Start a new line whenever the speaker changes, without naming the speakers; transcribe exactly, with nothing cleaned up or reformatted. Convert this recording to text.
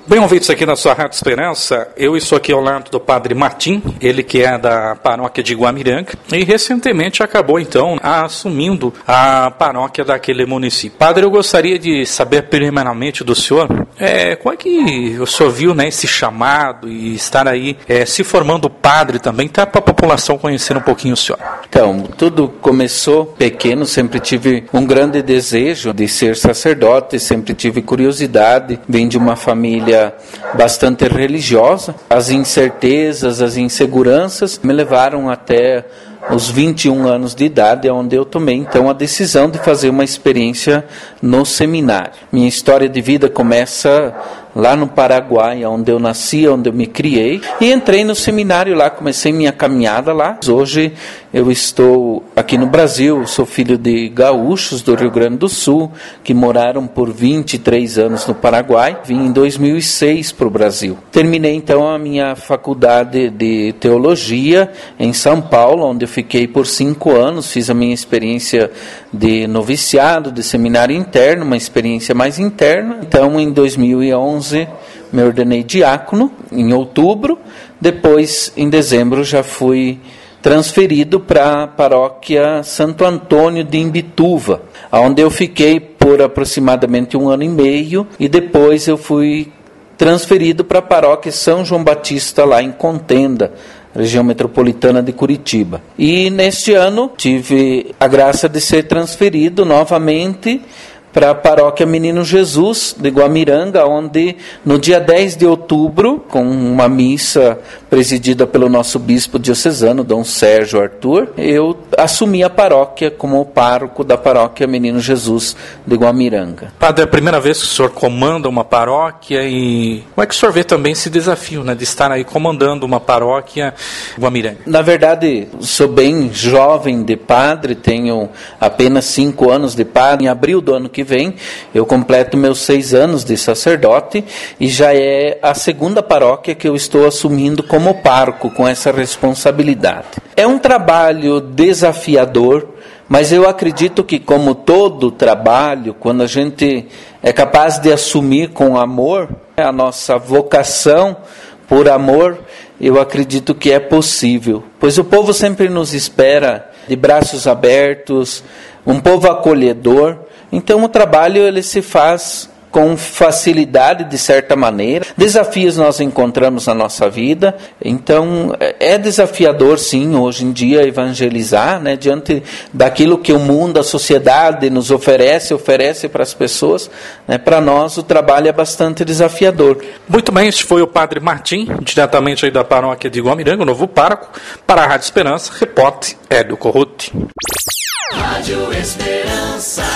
Bem, ouvintes aqui na sua Rádio Esperança, eu estou aqui ao lado do Padre Martim, ele que é da paróquia de Guamiranga e recentemente acabou então assumindo a paróquia daquele município. Padre, eu gostaria de saber primeiramente do senhor, é, como é que o senhor viu, né, esse chamado e estar aí é, se formando padre também, tá, para a população conhecer um pouquinho o senhor?
Então, tudo começou pequeno, sempre tive um grande desejo de ser sacerdote, sempre tive curiosidade, vim de uma família bastante religiosa. As incertezas, as inseguranças me levaram até os vinte e um anos de idade, onde eu tomei então a decisão de fazer uma experiência no seminário. Minha história de vida começa lá no Paraguai, onde eu nasci, onde eu me criei, e entrei no seminário lá, comecei minha caminhada lá. Hoje eu estou aqui no Brasil, sou filho de gaúchos do Rio Grande do Sul, que moraram por vinte e três anos no Paraguai. Vim em dois mil e seis para o Brasil. Terminei então a minha faculdade de teologia em São Paulo, onde eu fiquei por cinco anos, fiz a minha experiência de noviciado, de seminário interno, uma experiência mais interna. Então, em dois mil e onze, me ordenei diácono, em outubro. Depois, em dezembro, já fui transferido para a paróquia Santo Antônio de Imbituva, onde eu fiquei por aproximadamente um ano e meio, e depois eu fui transferido para a paróquia São João Batista, lá em Contenda, região metropolitana de Curitiba. E neste ano tive a graça de ser transferido novamente para a paróquia Menino Jesus de Guamiranga, onde no dia dez de outubro, com uma missa presidida pelo nosso bispo diocesano, Dom Sérgio Arthur, eu assumi a paróquia como pároco da paróquia Menino Jesus de Guamiranga.
Padre, é a primeira vez que o senhor comanda uma paróquia, e como é que o senhor vê também esse desafio, né, de estar aí comandando uma paróquia em Guamiranga?
Na verdade, sou bem jovem de padre, tenho apenas cinco anos de padre. Em abril do ano que vem, eu completo meus seis anos de sacerdote, e já é a segunda paróquia que eu estou assumindo como pároco, com essa responsabilidade. É um trabalho desafiador, mas eu acredito que, como todo trabalho, quando a gente é capaz de assumir com amor a nossa vocação por amor, eu acredito que é possível. Pois o povo sempre nos espera de braços abertos, um povo acolhedor. Então o trabalho ele se faz com facilidade, de certa maneira. Desafios nós encontramos na nossa vida, então é desafiador sim, hoje em dia, evangelizar, né, diante daquilo que o mundo, a sociedade nos oferece, oferece para as pessoas, né, para nós o trabalho é bastante desafiador.
Muito bem, este foi o Padre Martim, diretamente aí da paróquia de Guamiranga, o novo pároco, para a Rádio Esperança, repórter Hélio Corruti.
Rádio Esperança.